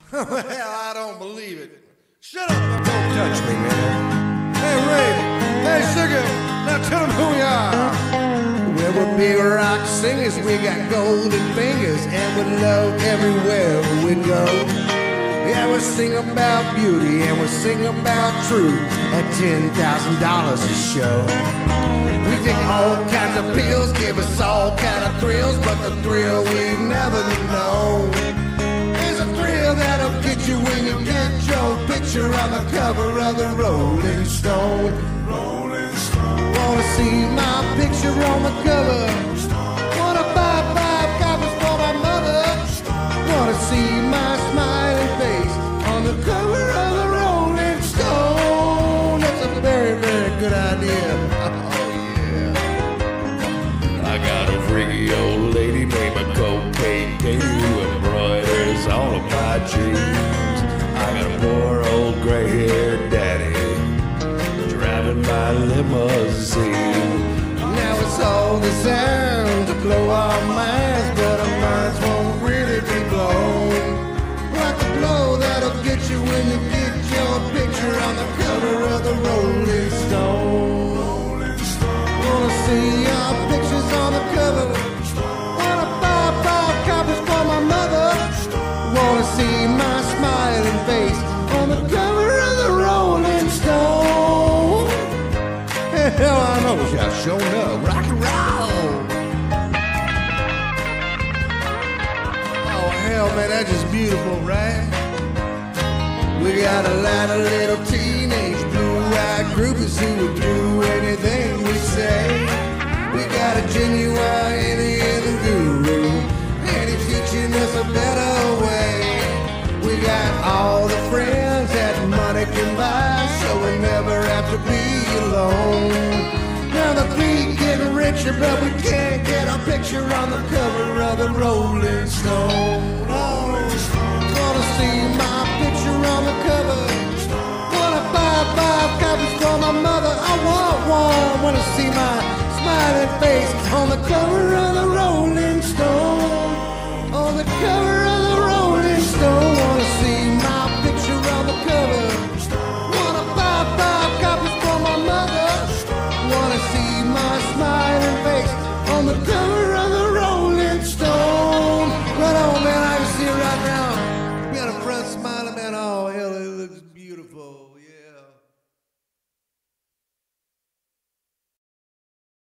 Well, I don't believe it. Shut up and don't touch me, man. Hey, Ray. Hey, Sugar. Now tell them who we are. Well, we're big rock singers. We got golden fingers, and we love everywhere we go. Yeah, we sing about beauty, and we sing about truth at $10,000 a show. We take all kinds of pills, give us all kind of thrills, but the thrill we've never known is a thrill that'll get you when you get your picture on the cover of the Rolling Stone. Rolling Stone. Wanna see my picture on the cover? Wanna buy 5 copies for my mother? Wanna see my smiling face on the cover of the Rolling Stone? That's a very, very good idea. I got a freaky old lady named Cocaine Katie who embroiders all of my dreams. I got a poor old gray-haired daddy driving my limousine. Now it's all the sound to blow our minds, but our minds won't really be blown. Like the blow that'll get you when you get your picture on the cover of the Rolling Stone. Wanna see our pictures on the cover? Wanna buy 5 copies for my mother? Wanna see my smiling face on the cover of the Rolling Stone? Hell, I know y'all showing up. Rock and roll. Oh, hell, man, that's just beautiful, right? We got a lot of little teenage blue-eyed groupies who would do anything we say. We got a genuine Indian guru, and he's teaching us a better way. We got all the friends that money can buy, so we never have to be alone. Now the three getting richer, but we can't get a picture on the cover of the Rolling Stone. Wanna see my picture on the cover? Wanna buy 5 copies for my mother? I want one. Wanna see my smiling face on the cover of the Rolling Stone? On the cover